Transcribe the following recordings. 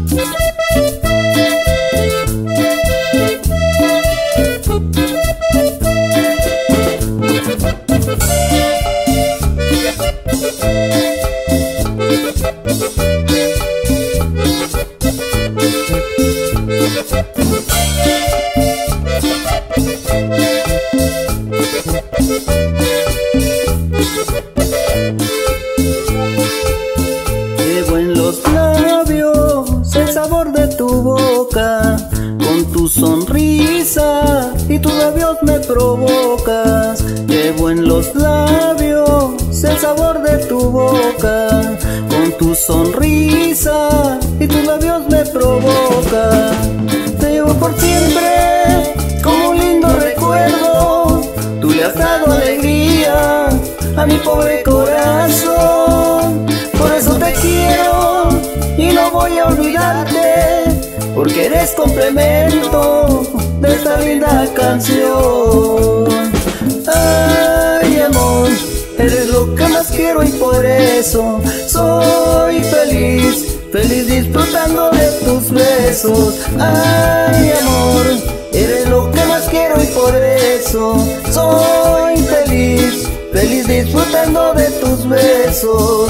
Llevo en los labios el sabor de tu boca, con tu sonrisa y tus labios me provocas. Llevo en los labios el sabor de tu boca, con tu sonrisa y tus labios me provocas. Te llevo por siempre como un lindo recuerdo, tú le has dado alegría a mi pobre corazón. Por eso te quiero y no voy a olvidarte, porque eres complemento de esta linda canción. Ay, amor, eres lo que más quiero y por eso soy feliz, feliz disfrutando de tus besos. Ay, amor, eres lo que más quiero y por eso soy feliz, feliz disfrutando de tus besos.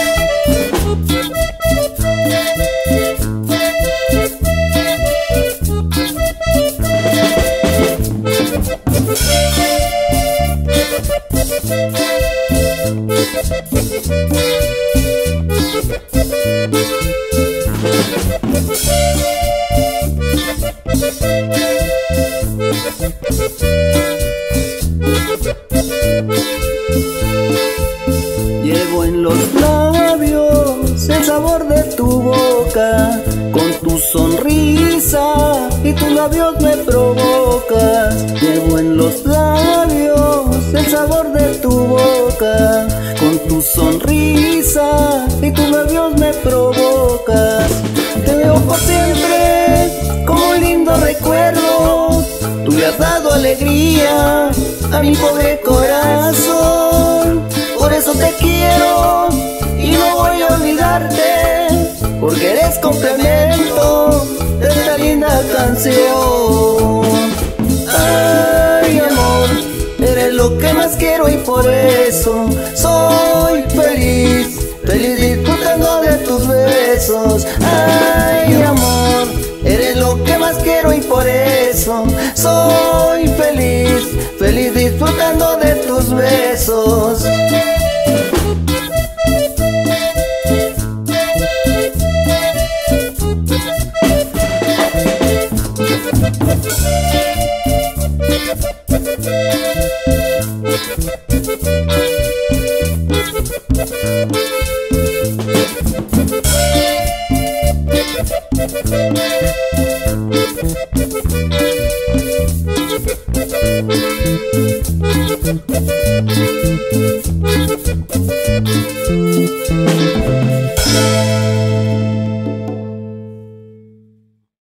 Llevo en los labios el sabor de tu boca, con tu sonrisa y tus labios me provocas. Llevo en los labios el sabor de tu boca, con tu sonrisa y tus labios me provocas. Te veo por siempre como un lindo recuerdo, tú le has dado alegría a mi pobre corazón. Por eso te quiero y no voy a olvidarte, porque eres complemento de esta linda canción. Ay, amor, eres lo que más quiero y por eso soy feliz, feliz disfrutando de tus besos. Ay, amor, eres lo que más quiero y por eso soy feliz, feliz disfrutando de tus besos.